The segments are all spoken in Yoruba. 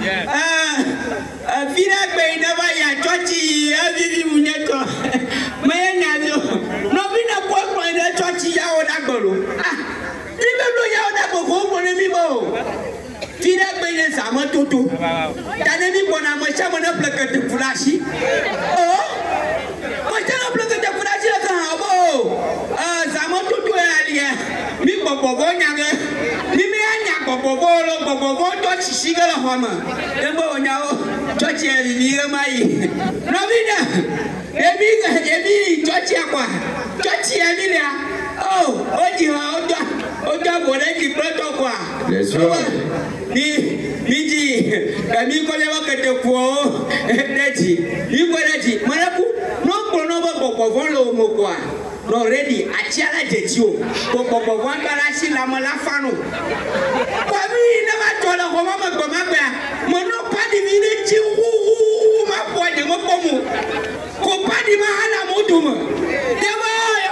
Fina be never ya churchy avivi munyeto. Mayenyazo. No bina kwa kwa ina churchy ya odagolo. Nimelo ya odagolo ko ne bibo. Fina be ne sama toto. Tane bi bona mo chama na plakate fulashi. Oh. Mo chama plakate fulashi la ka habo. Sama toto ya liya. Mi bobo nyanga. Mi me anya bobo to shishiga la hama. Embo nyao. Church ya bibiga mai. Novina. Ebi church ya kwa. Church ya bilia. Oh, oja bore ki proto kwa. Yes, Miji, kami kole wakati kwa deji. Iko deji. Maraku no bobo mokwa. No ready achiala jejio. Bobo wangala shila malafano. Kwa mimi na matola kwa mama kwa mabaya. Mono padi mine chi mapwaje mokomu. Ko padi mahala mutuma. Demo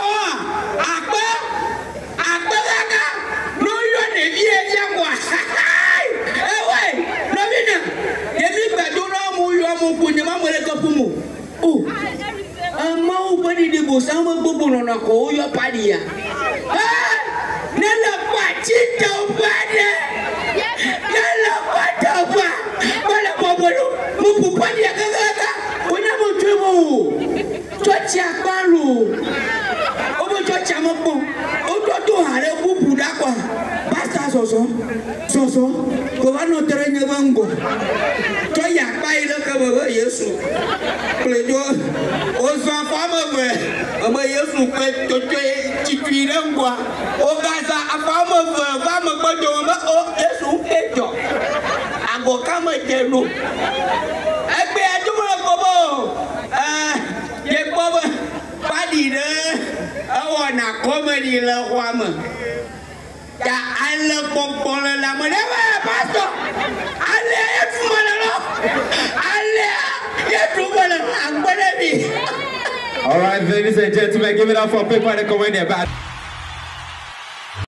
akba gaga no yo ne vie yakwa. Ewe no bina. Yemi gbadura mu yo mu kunyama mole kapumu. Oh. Mau padi di bos sama bobo na ko yo padi ya. Nela pachita upade. Nela patapa. Bala bobolo. Mupu padi ya gaga. Kuna mutemo. Chochi akwaru. Obo chochi amoko. Odo to hare bubu dakwa. Pastor soso. Ko ba no tere nyabango. To ya pa ile ka baba Yesu. Plejo. Ozo afama we. Ama Yesu pe to chitwire ngwa. Ogaza afama we ba mo gbodo ma o Yesu ejo. Ago kama jenu. Egbe ajumo kobo. Ye kobo padi de. Awona comedy la kwama. Ya alle popole la mo dewa pastor. Alle efumala. Alle efumala. Angbonebi. All right, ladies and gentlemen, give it up for people that come in there.